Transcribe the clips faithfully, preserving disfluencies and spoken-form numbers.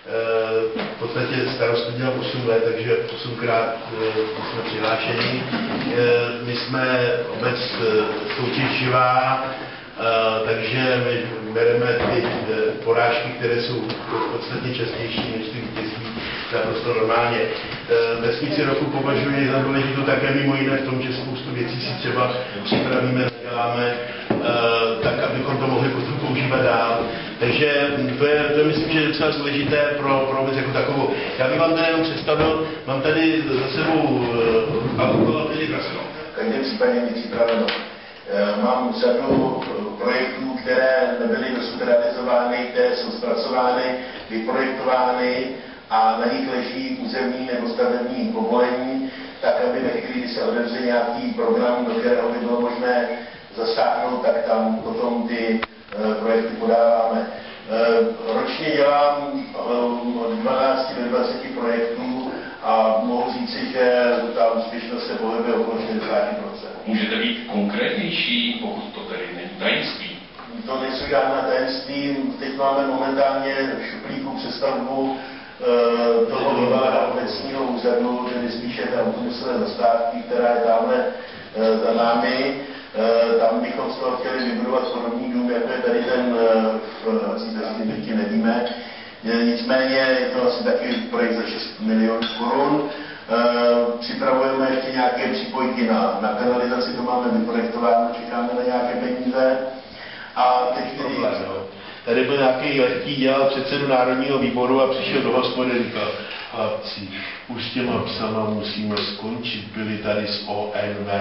v podstatě starostu dělal osm let, takže osmkrát jsme přihlášeni. My jsme obec soutěživá, takže my bereme ty porážky, které jsou podstatně častější než ty vítězství, naprosto normálně. Vesnici roku považuji za důležitou také mimo jiné v tom, že spoustu věcí si třeba připravíme, děláme, tak abychom to mohli potom používat dál. Takže to je, to je myslím, že je docela důležité pro, pro obec jako takovou. Já bych vám tady jenom představil, mám tady za sebou automobilní trasku. V každém případě je připraveno. Mám řadu projektů, které nebyly dosud realizovány, které jsou zpracovány, vyprojektovány a na nich leží územní nebo stavební povolení, tak aby ve chvíli, kdy se otevře nějaký program, do kterého by bylo možné zasáhnout, tak tam potom ty projekty podáváme. Ročně dělám od dvanácti do dvaceti projektů a mohu říci, že ta úspěšnost se pohybuje okolo šedesát procent. Můžete být konkrétnější, pokud to tedy není tajemství? To nejsou žádná tajemství. Teď máme momentálně v šuplíku přestavbu e, toho nového obecního úřadu, tedy spíše té autobusové zastávky, která je tamhle e, za námi. E, tam bychom z toho chtěli vybudovat podobný dům, jako je tady ten v Císařství, nevíme. E, nicméně je to asi taky projekt za šest milionů korun. E, připravujeme ještě nějaké připojky na, na kanalizaci, to máme vyprojektováno, čekáme na nějaké peníze. A teď tedy... Tady byl nějaký lehký, dělal předsedu Národního výboru a přišel do hospody a říkal: chlapci, už s těma psama musíme skončit, byli tady z O N V.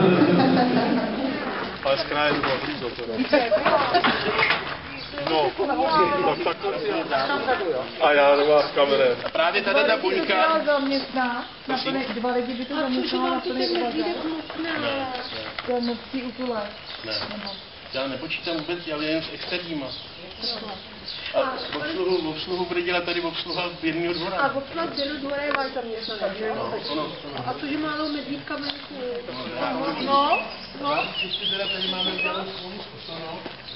Ale z kraje to no, tak takhle a já nemám s kamerem. A právě tady ta buňka... zaměstná, na plné dva lidi by to zaměstnala na plné úvazek. To je nechcí utulé. Já nepočítám vůbec, já jen s externíma. A obsluhu, obsluhu bude dělat tady obsluha Věrního dvora. A obsluha Věrního dvora je váš zaměstnanec, že jo? A to, že málo medvídka venku. No, no. Příště teda tady máme dělat spolu zkušenou.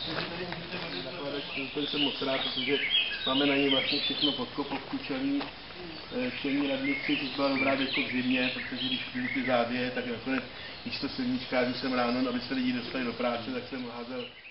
Tady jsem moc rád, protože máme na něj vlastně všechno podkopovku, čelní, čelní radnici, což byla dobrá věc v zimě, protože když byly ty závěje, tak nakonec místo silničkářů jsem ráno, aby se lidi dostali do práce, tak jsem házel